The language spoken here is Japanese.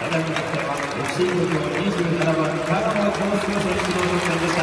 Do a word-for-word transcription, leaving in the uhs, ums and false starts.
第に得点は エフシー 東京にじゅうななばん、香川康介選手の得点です。